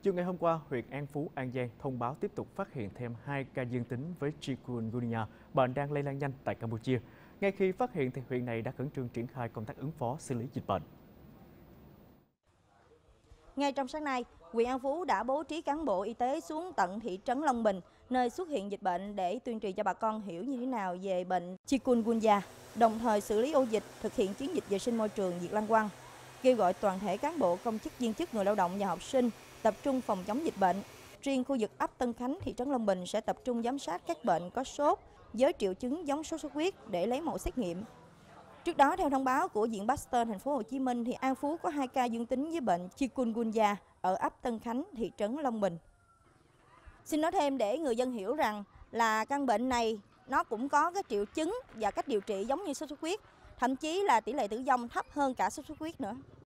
Chiều ngày hôm qua, huyện An Phú, An Giang thông báo tiếp tục phát hiện thêm 2 ca dương tính với chikungunya, bệnh đang lây lan nhanh tại Campuchia. Ngay khi phát hiện, thì huyện này đã khẩn trương triển khai công tác ứng phó xử lý dịch bệnh. Ngay trong sáng nay, huyện An Phú đã bố trí cán bộ y tế xuống tận thị trấn Long Bình, nơi xuất hiện dịch bệnh để tuyên truyền cho bà con hiểu như thế nào về bệnh chikungunya, đồng thời xử lý ổ dịch, thực hiện chiến dịch vệ sinh môi trường diệt lăng quăng, kêu gọi toàn thể cán bộ, công chức, viên chức, người lao động và học sinh tập trung phòng chống dịch bệnh. Riêng khu vực ấp Tân Khánh, thị trấn Long Bình sẽ tập trung giám sát các bệnh có sốt với triệu chứng giống sốt xuất huyết để lấy mẫu xét nghiệm. Trước đó, theo thông báo của Viện Pasteur thành phố Hồ Chí Minh, thì An Phú có 2 ca dương tính với bệnh chikungunya ở ấp Tân Khánh, thị trấn Long Bình. Xin nói thêm để người dân hiểu rằng là căn bệnh này nó cũng có cái triệu chứng và cách điều trị giống như sốt xuất huyết, thậm chí là tỷ lệ tử vong thấp hơn cả sốt xuất huyết nữa.